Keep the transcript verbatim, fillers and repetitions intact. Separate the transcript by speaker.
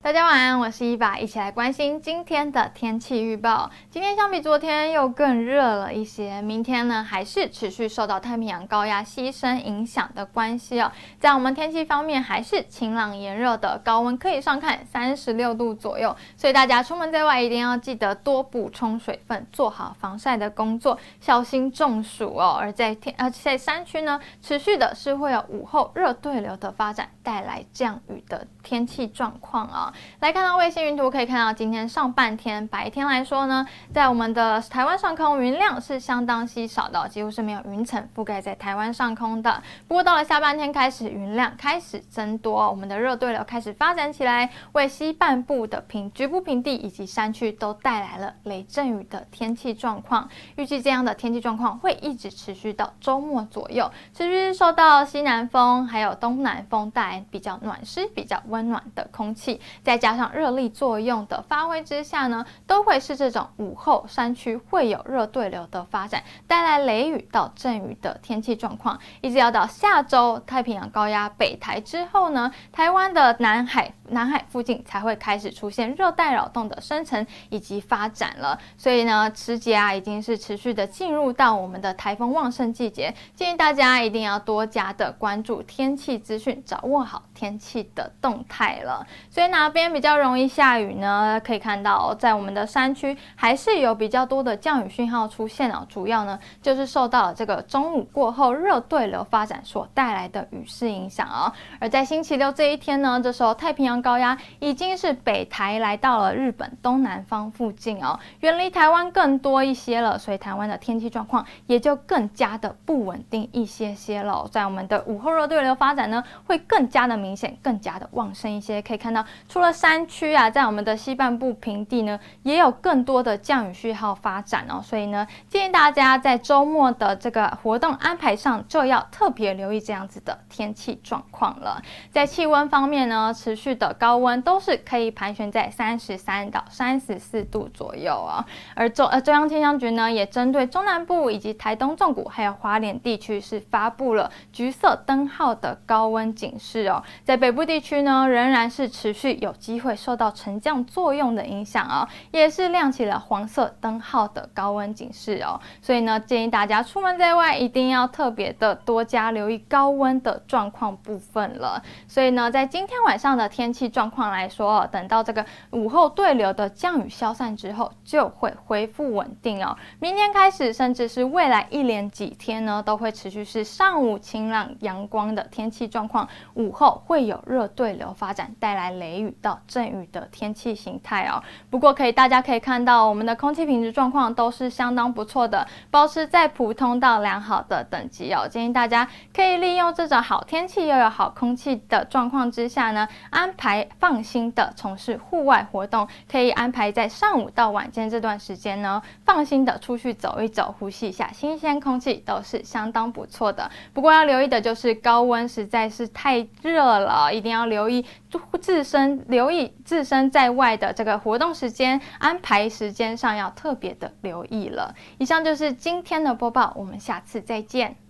Speaker 1: 大家晚安，我是伊爸，一起来关心今天的天气预报。今天相比昨天又更热了一些，明天呢还是持续受到太平洋高压西伸影响的关系哦。在我们天气方面，还是晴朗炎热的，高温可以上看三十六度左右，所以大家出门在外一定要记得多补充水分，做好防晒的工作，小心中暑哦。而在天呃在山区呢，持续的是会有午后热对流的发展，带来降雨的天气状况啊。来看到卫星云图，可以看到今天上半天白天来说呢，在我们的台湾上空云量是相当稀少的，几乎是没有云层覆盖在台湾上空的。不过到了下半天开始，云量开始增多，我们的热对流开始发展起来，为西半部的平局部平地以及山区都带来了雷阵雨的天气状况。预计这样的天气状况会一直持续到周末左右，持续受到西南风还有东南风带来比较暖湿、比较温暖的空气。再加上热力作用的发挥之下呢，都会是这种午后山区会有热对流的发展，带来雷雨到阵雨的天气状况。一直要到下周太平洋高压北台之后呢，台湾的南海南海附近才会开始出现热带扰动的生成以及发展了。所以呢，时节啊已经是持续的进入到我们的台风旺盛季节，建议大家一定要多加的关注天气资讯，掌握好天气的动态了。所以哪边比较容易下雨呢？可以看到，在我们的山区还是有比较多的降雨讯号出现哦。主要呢就是受到了这个中午过后热对流发展所带来的雨势影响哦。而在星期六这一天呢，这时候太平洋高压已经是北台来到了日本东南方附近哦，远离台湾更多一些了，所以台湾的天气状况也就更加的不稳定一些些了。在我们的午后热对流发展呢，会更加的明显，更加的旺盛一些。可以看到，除了山区啊，在我们的西半部平地呢，也有更多的降雨讯号发展哦。所以呢，建议大家在周末的这个活动安排上，就要特别留意这样子的天气状况了。在气温方面呢，持续的高温都是可以盘旋在三十三到三十四度左右啊。而中呃中央气象局呢，也针对中南部以及台东纵谷还有花莲地区是发布了橘色灯号的高温警示哦。在北部地区呢，仍然是持续有机会受到沉降作用的影响哦，也是亮起了黄色灯号的高温警示哦。所以呢，建议大家出门在外一定要特别的多加留意高温的状况部分了。所以呢，在今天晚上的天气状况来说，等到这个午后对流的降雨消散之后，就会恢复稳定哦。明天开始，甚至是未来一连几天呢，都会持续是上午晴朗阳光的天气状况，午后会有热对流发展，带来雷雨到阵雨的天气形态哦。不过可以大家可以看到，我们的空气品质状况都是相当不错的，保持在普通到良好的等级哦。建议大家可以利用这种好天气又有好空气的状况之下呢，安排放心的从事户外活动，可以安排在上午到晚间这段时间呢，放心的出去走一走，呼吸一下新鲜空气，都是相当不错的。不过要留意的就是高温实在是太热了，一定要留意自身留意自身在外的这个活动时间，安排时间上要特别的留意了。以上就是今天的播报，我们下次再见。